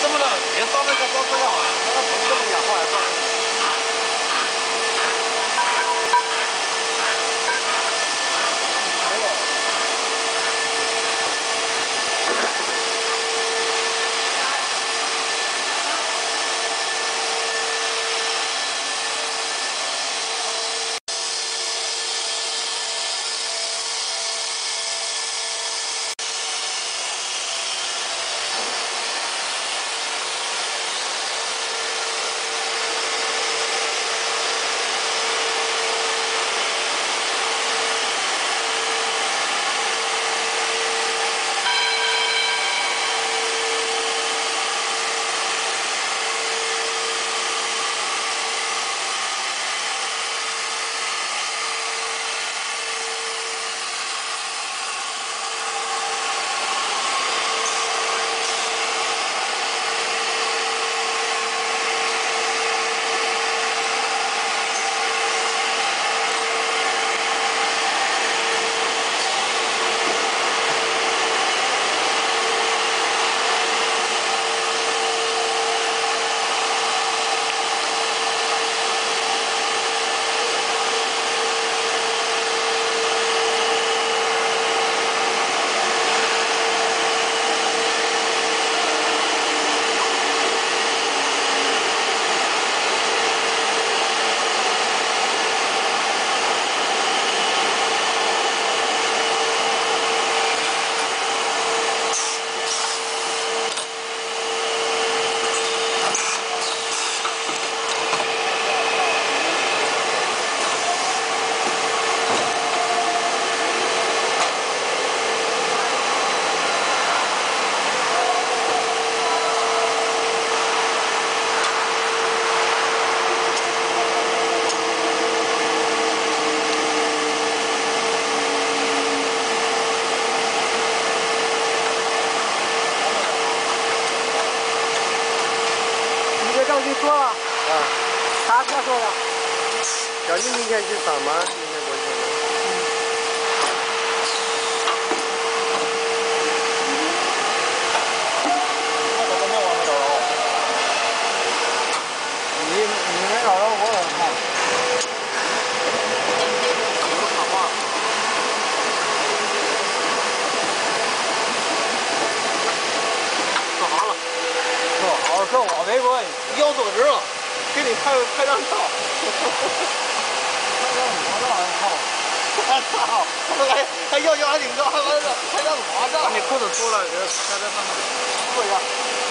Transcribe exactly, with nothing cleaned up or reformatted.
这么的，别烧那个烧这样啊，那个虫这么氧化还烧。没有。 赵军说了，啊，啥他说的？ 叫你明天去上吗？明天过去吗？ 我怎么没往那找着？ 你你没找着我怎么看？ 有卡话。做好了。 做好跟我没关系。 腰坐直了，给你拍拍张照。 拍张裸照还好。 我操！还还要求还挺高，还来了拍张裸照。 把你裤子脱了，给他拍在上面。 坐下。